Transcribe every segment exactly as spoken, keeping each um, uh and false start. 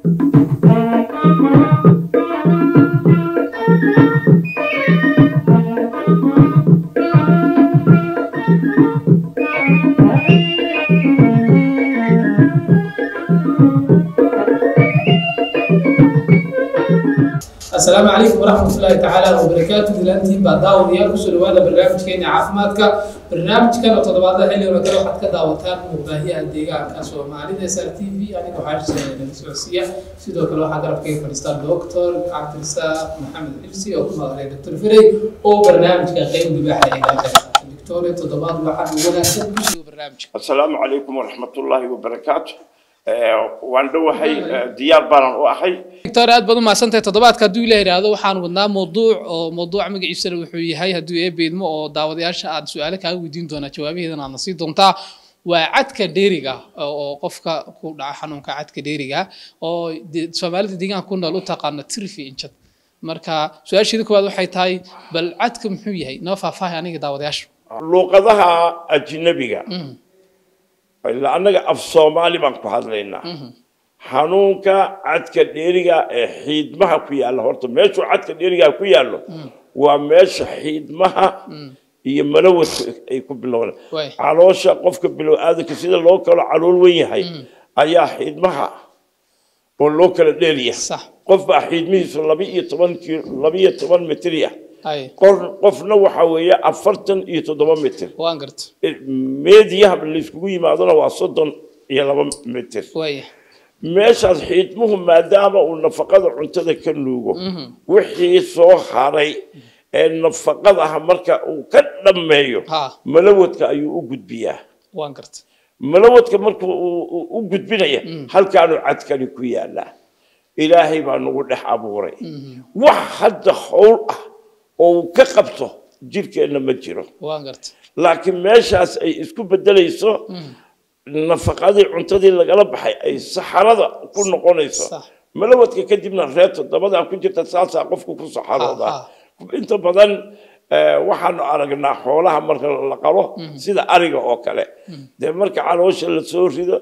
السلام عليكم ورحمة الله تعالى وبركاته. دلانتي بعداو ديال كسر هذا برنامج كيني عافمادك برنامج كان تضبط حلي ولا كانوا حد كذا وتان مباهية الدقيقة كاسو معلي إس آر تي في يعني وحاجة السعودية سيدو كلو حضر كيف فلسطين دكتور عبد الرزاق محمد الإفسي أو كما غير دكتور فري أو برنامج كان قيم ببحر دكتور تضبط واحد ولا سد برنامج. السلام عليكم ورحمة الله وبركاته. وعنده حي ديار بارن وأخي. دكتور أد بدو ما سنتي تضبط كدو له هذا وحان ودنا موضوع أو موضوع مجيء يصير وحوي هاي هدو إيه بيدمو أو دعوة ياش عاد سؤالك هاي ودين دونا جوابي هذا نصيد دونتا وعد كديرجا أو قفك كود حنون كعد كديرجا أو سؤالات ديجا كنا لو تقارن ترفي إنشت مركا سؤال شيء كوادو حيتاي بل عدكم حوي هاي نافع فاه يعني دعوة ياش. لغتها أجنبية. إلا أنك أفصومالي بانكو هذلينا. حنونك عد كديرجا حيد مها كويالله هرت ماشو عد كديرجا كويالله وماش حيد مها يملوث يكون باللغة علوش قفك باللغة هذا كسيد اللوكل علول وين هاي أيا حيد مها واللوكل ديريا صح قف حيد ميس لبية طبعا لبية طبعا متريا أي قف قف نوحة ويا أفرتن يتضمن متر وانقرت ميديا اللي سكوي ما ضنا وصدن يلا متر ويا ماشي حيد مهم ما دام والنفقة عنتذا كنلوجو وحي صوحري النفقة مركا وكلم مايو ملوتك أيو وجود بياه وانقرت ملوتك مركا وجود بينايا هل كانوا عتكني كويا لا إلهي ما نقول له حبوري واحد حول أو كقبته جيرك إنه مجرو وانقرت لكن ماشي اسكو بدل يسوع النفقة عنتذي اللي قلب حي أي صحراء كل نقونيسو ملوتك كدبنا الرياض طبعا كنت تتسالس أقفك كل صحراء أنت بدن waxaan aragnaa xoolaha marka la qalo sida ariga oo kale de marka caloosha la soo rido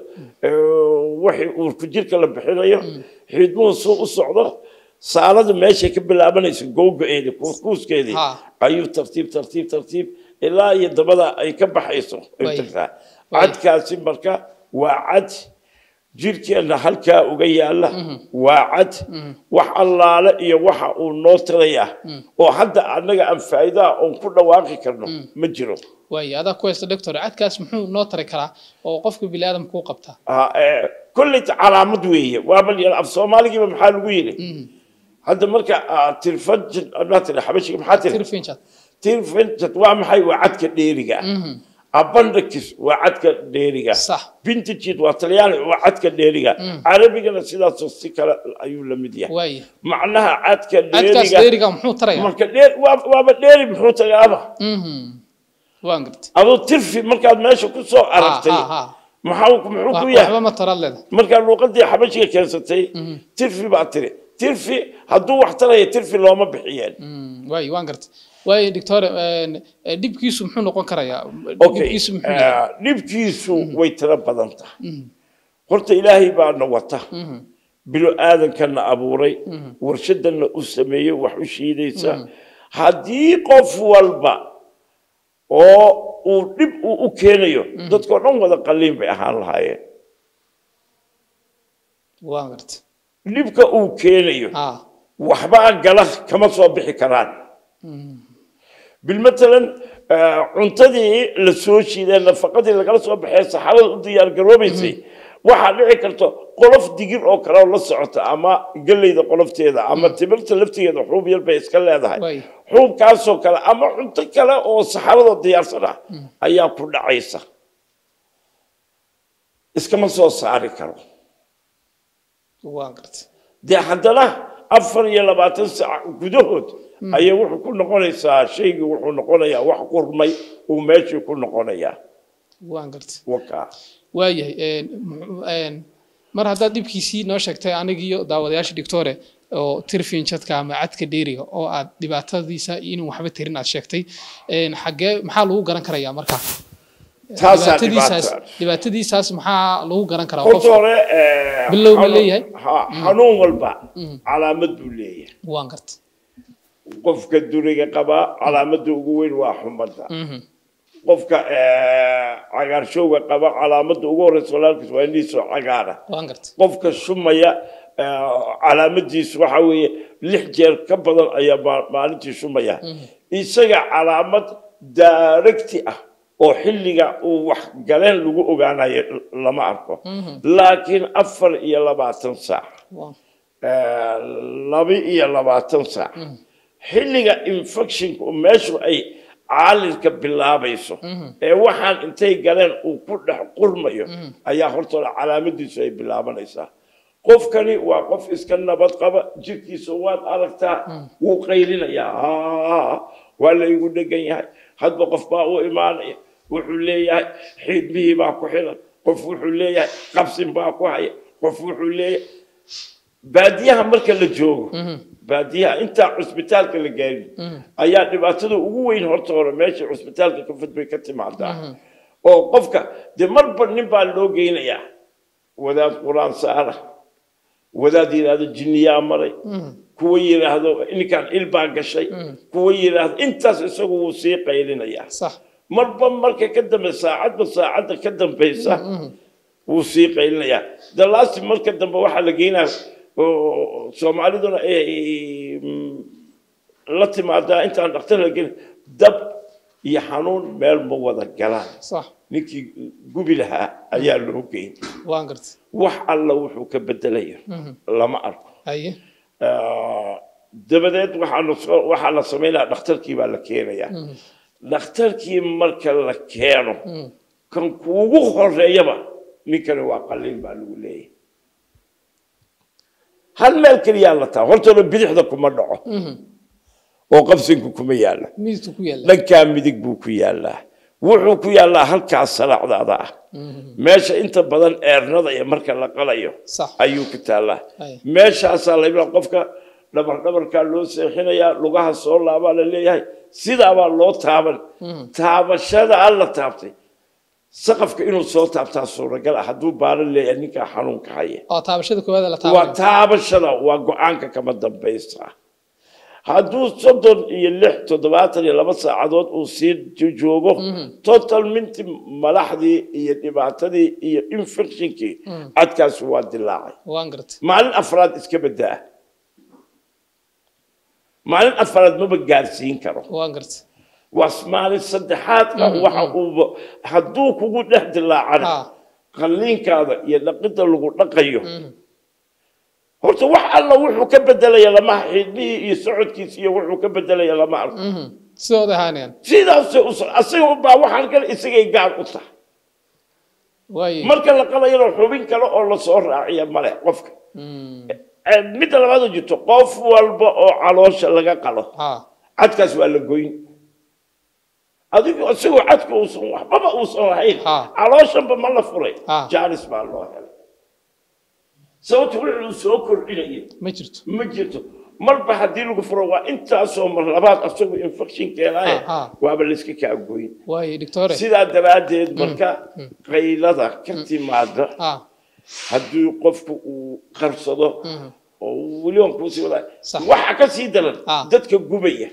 wixii uu ku jirka la bixinayo xidmo soo u socdo saalada meesha ka bilaabanayso googoeeda kuuskeedii ayuu tartiib tartiib tartiib ilaa iyo dabada ay ka baxayso inta cadkaasi marka waa cad jirkeena halka uga yaala waa cad wax allaale iyo waxa uu noo tiraya oo hadda anaga aan faa'iido oo ku dhawaaqi karno ma jiro way ada kuweysta doctor cadkaas muxuu noo tiri karaa oo qofka bini aadam ku qabta ah kulli calaamad weeye waa bal af Soomaaliga maxaa lagu yiri hadda marka tirfaj naatira xabashiga maxaa tiri tirfinjad tirfinjad waa maxay waa cadka dheeriga abandakis waa cadka dheeriga vintage waa talyaani waa cadka dheeriga arabigana sidaas oo si kala ayuu la mid yahay macnaha cadka dheeriga cadka dheeriga muxuu tarayaa marka dheer waa dheeri muxuu tarayaa waan gartay adoo tirfi markaad meesha ku soo aragtay maxaa muxuu ku yahay waxba ma taraleed marka luqadii xabashiga keensatay tirfi baa tiri tirfi hadduu wax taraya tirfi looma bixiyeen way waan gartay way doctor dibkiisu muxuu noqon karayaa dibkiisu muxuu dibkiisu way tira badan tahay horta ilaahay baa nawata bilo aadankan abuuray warshadana u sameeyay wax u shiidaysa hadii qof walba oo uu dib u keenayo dadka dhan wada qaliin bay ahaan lahaayeen waan gartay dibka uu keenayo waxba gala kama soo bixi karaan بالمثلا عنتدي للسوشي لأن فقط اللي قال صوب حيس حالة ديار جروبيسي واحد لعي كرتو قلف دقيق أو كراو للسعوت أما قال لي إذا قلفت هذا أما تبرت لفتي هذا حروب يلبس كلا هذا حروب كاسو كلا أما عنت كلا أو حالة ديار صراحة أيام كل عيسى إسكما صو صاري كرو واقرت دي حدنا أفر يلا باتنسع جدود أيه وح كل نقوليسا شيء وح نقوليا وح قرمي وماشي كل نقوليا وانقرت وكا وايه إن مر هذا دي بكيسي نوشكتي أنا جيو داودياش دكتورة أو ترفين شت كام عد كديري أو عد دبعت دي سا إنه محبة ترين عشكتي إن حاجة محله جرن كريا مركا تاسع دبعتدي ساس محا لو قرن كلا قصورة باللو مليه حنون والبا علامة دولية وانقرت قفك الدولية قبا علامة دوين وحمدها قفك عقار شو قبا علامة دوغور سولارك وينيسو عقارة وانقرت قفك الشمية علامة ديس وحوي لحجر كبدل أيام مالتي شمية إيسا علامة دايركتي oo xilliga uu wax galeen lagu ogaanayo lama arko laakiin afar iyo labaatan saac ee laba iyo labaatan saac xilliga infection meeshu ay caalilka bilaabayso ee waxaan intay galeen uu ku dhex qurmayo ayaa horta calaamadiisu ay bilaabanaysaa qofkani waa qof iska nabad qaba jirkiisa waad aragtaa wuu qaylinayaa waa la igu dhagan yahay hadba qof baa u imaanaya wuxuu leeyahay xidmihii baa ku xiran qof wuxuu leeyahay qabsin baa ku haya qof wuxuu leeyahay baadiyaha marka la joogo baadiyaha inta cusbitaalka la gaarin ayaa dhibaatada ugu weyn horta hore meesha cusbitaalka ka fadbay ka timaadaa oo qofka de marba nin baa loo geynayaa wadaad quraan saara wadaad yiraahdo jinniyaa maray kuwa yiraahdo inkaan ilbaa gashay kuwa yiraahdo intaas isagu uu sii qaylinayaa صح marba marka ka dambe saacadba saacada ka dambaysa uu sii qaylinayaa the last marka dambe waxa la geynaa Soomaaliduna ay la timaada intaan dhakhtar la gelin dab iyo xanuun meel ma wada galaan صح ninkii gubi lahaa ayaa loo geeyay waan gartay wax alla wuxuu ka bedelayaa lama arko aye dabadeed waxa waxa la sameeyaa dhakhtarkii baa la keenayaa dhakhtarkii marka la keeno kan kuugu horeeyaba ninkani waa qalliin baa lagu leeyahay hal meel kaliya la taa horta bidixda kuma dhaco oo qabsinku kuma yaala miistu ku yaala dhanka midig buu ku yaalaa wuxuu ku yaalaa halkaas salacdaada ah meesha inta badan eernada iyo marka la qalayo ayuu ku taalaa meeshaas la ibla qofka dhabar dhabarka loo seexinayaa lugaha soo laaba la leeyahay sida baa loo taaban taabashada alla taabtay saqafka inuu soo taabtaa suuragal ah haduu baaran leeyahay ninka xanuunka haya oo taabashada koowaad la taaban waa taabashada waa go'aanka kama dambaysta hadduu soddon iyo lix toddobaatan iyo laba saacadood uu sii joogo total minti malaxdii iyo dhibaatadii iyo infectionkii adkaas waa dilaacay waan gartay maalin afraad iska badaa maalin afraad ma gaarsiin karo waan gartay wasmaalin saddexaad waxa uu hadduu kugu dhex dilaacana qalliinkaada iyo dhaqida lagu dhaqayo horta wax alla wuxuu ka bedelaya lama xidmii iyo socodkiisa iyo wuxuu ka bedelaya lama arko soo dahaneen sidaas asaga u baa waxaan kale isagay gaar u tahay way marka la qalayo xubin kale oo la soo raaciyo male qofka mid labaad jirto qof walba oo caloosha laga qalo cadkaas waa la goyn adigu asagoo cadka uu soo waxba uu soo lahayn calooshanba ma la furay jaalis baa loo helay sababtu wuxuu soo kordhinayay ma jirto ma jirto marba hadii lagu furo waa intaasoo mar labaad asagoo infection keenaya waaba la iska ka gooyin way doctore sidaa daraadeed marka qaylada ka timaada haddii qofku uu qarsado oo waliba ku sii wada waxa ka sii daran dadka gubaya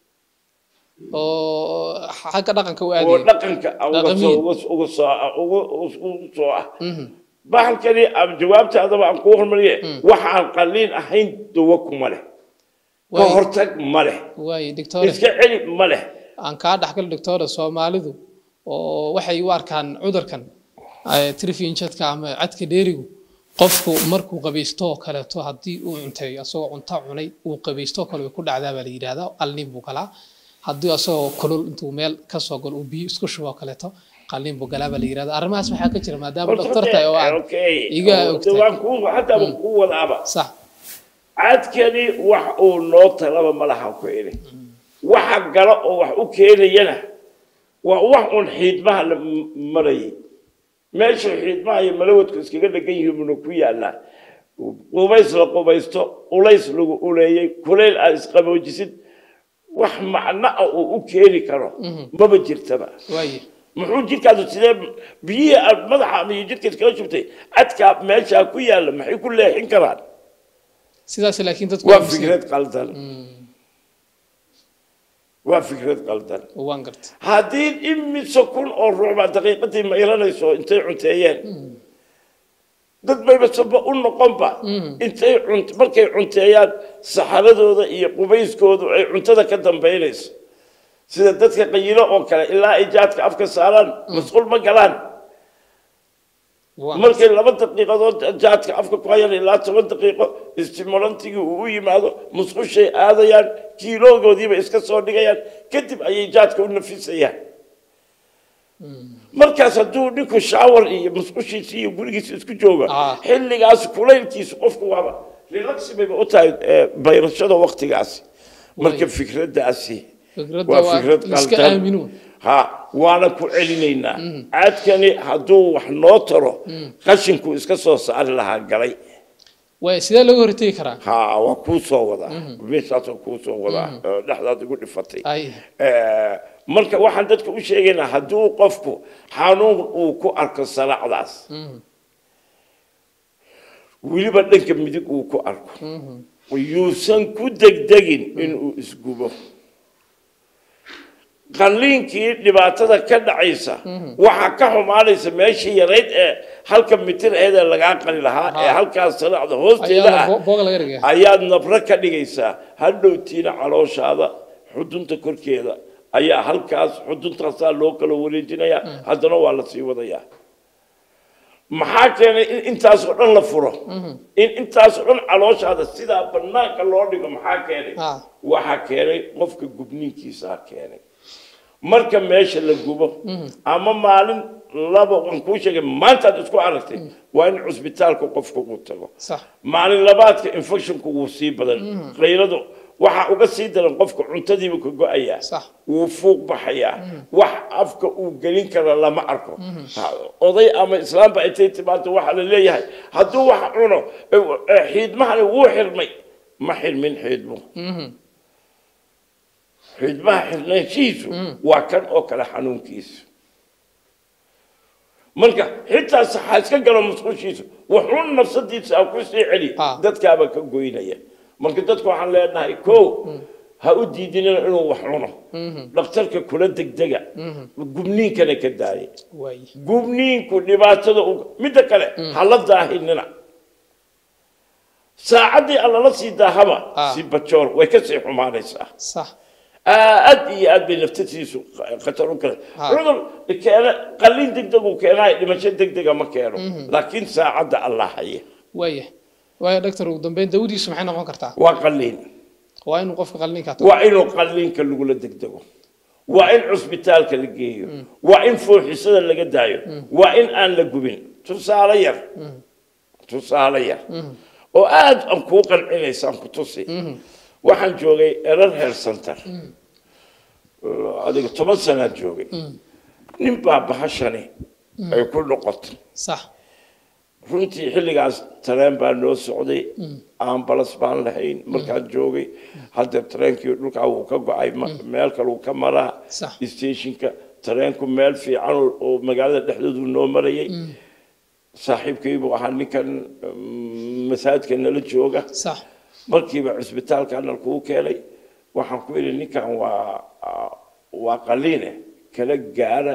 oo xagga dhaqanka u aadiyay oo dhaqanka uga soo uga soo soo ah bahalkani ab jawaabtaada aan ku hormariyay waxaan qalliin ahayn dawo kuma leh ka hortag ma leh way doctor iska celi ma leh aan ka dhaxgal doctor Soomaalidu oo waxay u arkaan cudurkan ay trifinjadka ama cadka dheerigu qofku markuu qabaysto kale to hadii uu cuntay asoo cunta cunay uu qabaysto kale ku dhacdaa baa la yiraahdaa qalliin buu kala hadii asoo kulul intuu meel ka soo gal uu biyo isku shubo kale to qalliin buu galaa baa la yiraahdaa arrimahaas waxa ka jira maadaama doctorta oo aan iga waan ku hatta ku wadaaba sax cadkani wax uu noo talaba malaha ku iri waxa gala oo wax u keenayana waa wax un xiidmaha maray meesha xiidmaha iyo malawadku iskaga dhagan yihiin ku yaala qubays la qubaysto ulays lagu uleeyay kuleel ay isqaboojisid wax macna oo u keeni karo maba jirtaba way محو جيت كذا سيد بيه مدح من جيت كذا كذا شفتي أتكاب ماشي أكويا لما حيكون له إنكران سيداس لكن تذكر وفكرة قلدان وفكرة قلدان وانقرت هذه إمي سكون أو ربع دقيقة ما يرانا يسوي أنت عنتيين dad bay basaba u noqon ba intay cunto markay cunteeyaan saxaradooda iyo qubayskoodu ay cuntada ka dambeynayso sida dadka qayilo oo kale ilaa ay jaadka afka saaraan mas'uul ma galaan markay laba daqiiqadood jaadka afka ku hayaan ilaa toban daqiiqo istimulantiga uu yimaado musqushay aadayaan kiiloogoodiiba iska soo dhigayaan kadib ayay jaadka u nafisayaan markaas hadduu ninku shaawar iyo musqushiisa iyo gurigiisa isku jooga xilligaas kulaylkiisu qofku waaba relaxi bayba u tahay bayrashada waqtigaasi marka fikradaasi waa fikrad qaldan ha waana ku celinaynaa caadkani hadduu wax noo taro qashinku iska soo saari lahaa galay way sidee looga hortagi karaa ha waa ku soo wada meeshaas ku soo wada dhaxdaad ugu dhifatay ee marka waxaan dadka u sheegaynaa hadduu qofku xanuun uu ku arko salacdaas weliba dhanka midig uu ku arko yuusan ku degdegin inuu isgubo qalliinkii dhibaatada ka dhacaysa waxa ka xumaanaysa meeshii yarayd ee halka mitir ee laga qali lahaa ee halkaas salacda hoosteeda ayaad nabra ka dhigaysaa hadhowtiina calooshaada xudunta korkeeda ayaa halkaas xuduntaas loo kala wareejinaya haddana waa la sii wadayaa maxaa keenay in intaas oo dhan la furo in intaas oo dhan calooshaada sida banaanka loo dhigo maxaa keenay waxa keenay qofka gubniinkiisa keenay marka meesha la gubo ama maalin laba aan ku sheegay maanta isku aragtay waa in cusbitaalka qofku uu tago maalin labaadka infectionku uu sii badan qayladu waxa uga sii daran qofka cuntadiiba ka go'aya uu fuuq baxaya wax afka uu gelin kara lama arko oday ama islaam ba intay timaado waxa la leeyahay hadduu wax cuno xiidmahan wuu xirmay ma xirmin xiidmo xiidmaha xirnaanshiisu waa kan oo kale xanuunkiisu marka xitaa saxa iska galo musqushiisu wuxuu nafsadiisa ku sii celi dadkaaba ka goynaya marka dadku waxaan leenahay ko ha u diidinina inuu wax cuno dhakhtarka kula degdega gubniinkana ka daayay gubniinku dhibaatada midda kale hala daahinina saacadii alla la sii daahaba si bajoor way ka sii xumaanaysaa sax aad iyo aad bay naftatiisu khatar u kale cudur keena qalliin degdeg uu keenay dhimasho degdega ma keeno laakiin saacadda allah haya waaya waaya doctor ugu dambeyn dawadiisu maxay noqon kartaa waa qalliin waa inuu qofka qalliinka waa inuu qalliinka lagu la degdego waa in cusbitaalka la geeyo waa in fooxisada laga daayo waa in aan la gubin tusaale yar tusaale yar oo aad aan ku qancinaysaan ku tusi waxaan joogay erar health center adiga toban sano joogay nin baa bahashani ay ku noqotay sax runtii xilligaas tareen baa noo socday ambulance baan lahayn markaan joogay hadda tareenkii dhulka uu ka go'ay meel kale uu ka maraa stationka tareenku meel fiican oo magaalada dhexdeedu noo marayay saaxiibkaygu ahaa ninkan masaajidka nala jooga sax markiiba cusbitaalka nalku keenay waxaan ku yiri ninkan waa waa qaliine kala gaara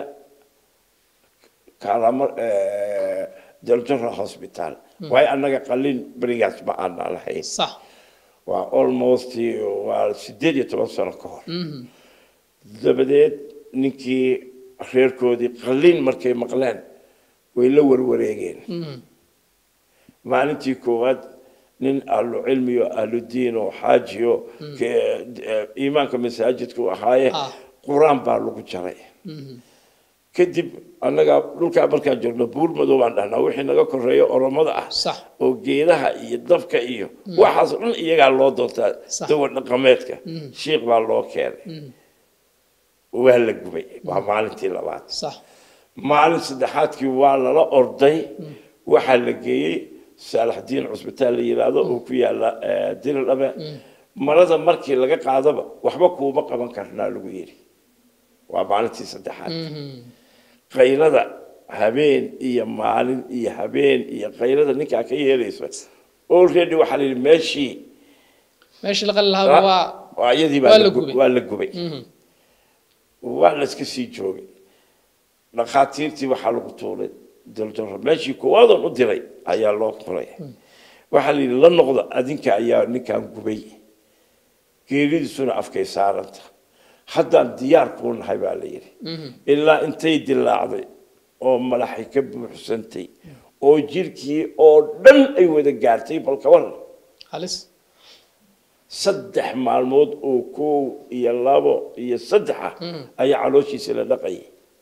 kala daljarra hospital way anaga qalin barigaas ma aan lahayn sax waa almost waa sideed iyo toban sano ka hor dabadeed ninkii reerkoodii qalin markay maqleen way la warwareegeen maalintii koowaad nin ahlu cilmi iyo ahlu diin oo xaajiyo iimaanka masaajidku ahaaye quraan baa lagu jaray kadib annaga dhulka markaan joogno buur madow baan dhahnaa wixii naga koreeyo oromada ah oo geedaha iyo dabka iyo waxaas dhan iyagaa loo doontaa dawa dhaqameedka shiikh baa loo keenay waa la gubay waa maalintii labaad maalin saddexaadkii waa lala orday waxaa la geeyey saalax diin cusbitaal la yiraahdo oo ku yaala Dirdhabe marada markii laga qaadaba waxba kuuma qaban karnaa lagu yiri waa maalintii saddexaad qaylada habeen iyo maalin iyo habeen iyo qaylada ninka ka yeeraysa already waxa la meeshii meeshii la qal lahaa waa waa iyadii baa waa la gubay waa la iska sii joogay dhaqaatiirtii waxa lagu tuuray daldal meeshii koowadan u diray ayaa loo qoray waxa la noqdo adinka ayaa ninkan gubay geeridiisuna afkay saaranta haddaan diyaar ku nahay baa la yiri ilaa intay dilaacday oo malaxay ka buuxsantay oo jirkii oo dhan ay wada gaartay balka war halis saddex maalmood oo koow iyo labo iyo saddex ayaa calooshiisa la dhaqay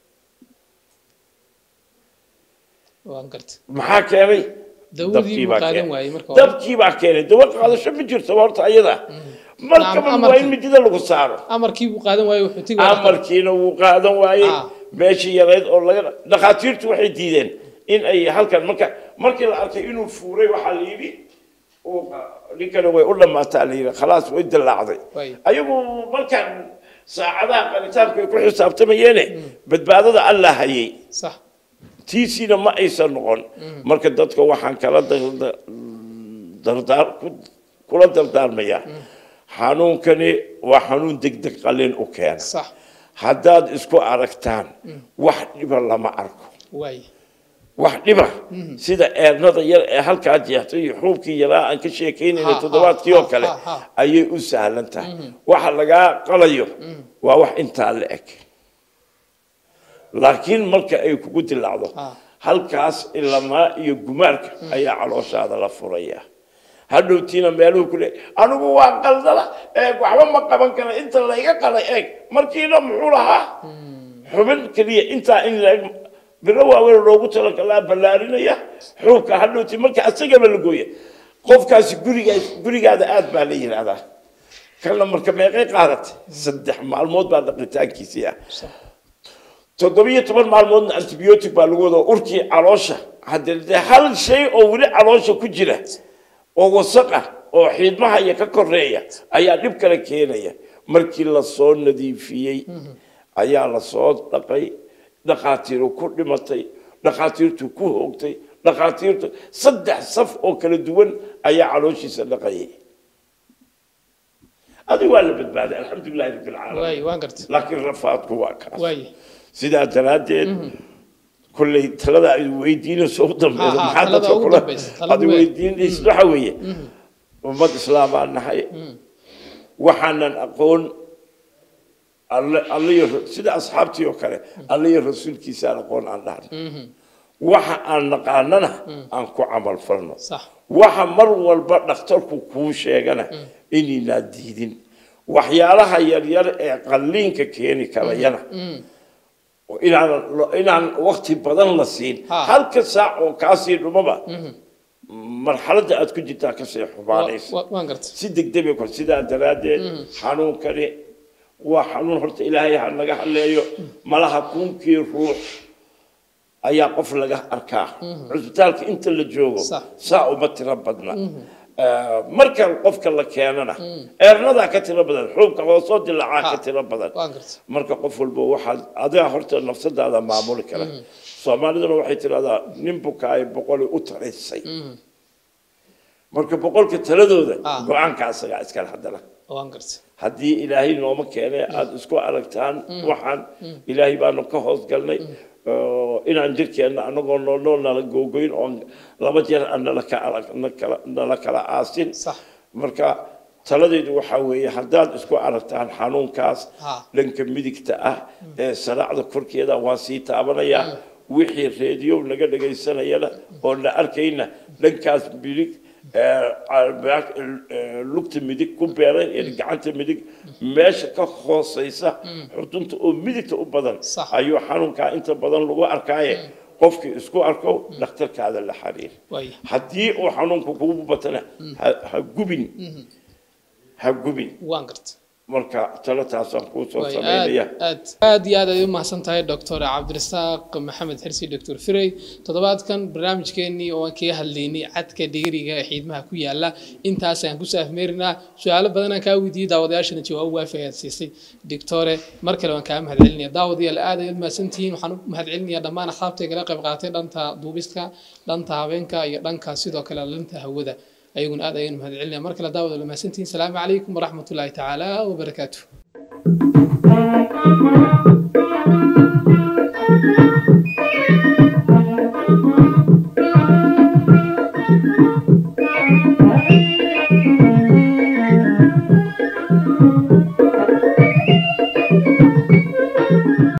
waan gartay maxaa keenay dawladii qaadan waayay marka dabkii baa keenay dawlad qaadasho ma jirto horta ayada marka waa in midida lagu saaro amarkii uu qaadan waayay wuxuu tigay amarkiina uu qaadan waayay meeshii yareed oo laga dhaqaatiirtu waxay diideen in ay halkan marka markii la arkay inuu fuuray waxa la yiri oo ninkan way u dhamaataa la yiri khalaas way dilaacday ayagu markan saacadaha qaritaanku ku xisaabtamayeen badbaadada Allah hayay sax tiisina ma aysan noqon marka dadka waxaan kala dardaar kula dardaarmaya xanuunkani waa xanuun degdeg qalin u keen sax haddaad isku aragtaan wax dhiba lama arko way wax dhiba sida eernada yar ee halka jeextay xuubkii yaraa aan ka sheekeynay toddobaadkii oo kale ayay u sahlan tahay waxa laga qalayo waa wax inta la eg laakiin marka ay kugu dilaacdo halkaas ilama iyo gumaarka ayaa calooshaada la furaya hadhowtiina meeluhu kule anigu waa qaldala ee waxba ma qaban kara inta la iga qalay eeg markiina muxuu lahaa xubin kaliya inta in la bilo waaweyn loogu talagalay balaarinaya xuubka hadhowti marka asaga la gooyay qofkaasi guriga gurigaada aad baa la yiraahdaa kala marka meeqay qaadatay saddex maalmood baa dhaqitaankiisa toddobiyo toban maalmood antibiyootik baa lagu wada urkii caloosha hadda hal shay oo wali caloosha ku jira oo wasaq ah oo xiidmaha iyo ka koreeya ayaa dhib kale keenaya markii la soo nadiifiyay ayaa la soo dhaqay dhaqaatiiru ku dhimatay dhaqaatiirtu ku hoogtay dhaqaatiirtu saddex saf oo kala duwan ayaa calooshiisa dhaqayay adigu waa la badbaaday alxamdulillahi rabbil caalamiin way waan gartay laakiin rafaadku waa kaas way sidaa daraadeed kullay talada ay weydiinayso u dambeeyo maxaa dadka kula ad weydiinayso waxa weeye ummad islaam aan nahay waxaanan aqoon alle sida asxaabtii oo kale alle iyo rasuulkiisa aqoon aan dhahan waxa aan naqaanana aan ku camal falno waxa mar walba dhakhtarku kuu sheegana inayna diidin waxyaalaha yar yar ee qalliinka keeni karayana inaan inaan waqti badan la siin halka saac oo kaasii dhumaba marxaladda aad ku jirtaa ka sii xumaanaysa waan gartay si degdeg ah sidaa daraadeed xanuunkani waa xanuun horta ilaahay ha naga haleeyo malaha kunkii ruux ayaa qof laga arkaa cusbitaalka inta la joogo saa uma tiro badna marka qofka la keenana eernada ka tiro badan xuubka hoosoo dilaaca ka tiro badan marka qof walba waxa adiga horta nafsadaada maamuli kara Soomaaliduna waxay tiraahdaa nin bukaay boqol u tareysay marka boqolka taladooda go'aanka asaga iska hadala waan gartay haddii ilaahay nooma keenay aad isku aragtaan waxaan ilaahay baanu ka hoos galnay inaan jirkeena anagoo nool nala googoyn oo laba jeer aan nala ka nala kala aasin marka taladeedu waxa weeye haddaad isku aragtaan xanuunkaas dhanka midigta ah ee saraacda korkeeda waa sii taabanaya wixii reediyo laga dhagaysanayana oo la arkayna dhankaas midig lugta midig ku beeran ee gacanta midig meesha ka hooseysa xudunta oo midigta u badan ayuu xanuunka inta badan lagu arkaaye qofkii isku arko dhakhtarkaada la xiriir haddii uu xanuunku kugu batana ha gubin ha gubin waan gartay marka talataasaan kuu soo sameynaya aad aad iyo aad ay u mahadsantahay doctor cabdirasaaq maxamed xirsi doctor Firey toddobaadkan barnaamijkeennii oo aan kaga hadlaynay cadka dhigriga ee xiidmaha ku yaala intaas aan ku saafmeerinaa su'aalo badan aan ka weydiiyay daawadayaashana jawaab waafayaad siisay doctore mar kale waan ka mahadcelinayaa daawadayaal aad ay u mahadsantihiin waxaan u mahadcelinayaa dhammaan asxaabta kala qayb qaatay dhanta duubista dhanta habeenka iyo dhanka sidoo kale lanta hawada أيقون هذا أيون هذا العلم مركز داود لما سنتين السلام عليكم ورحمة الله تعالى وبركاته.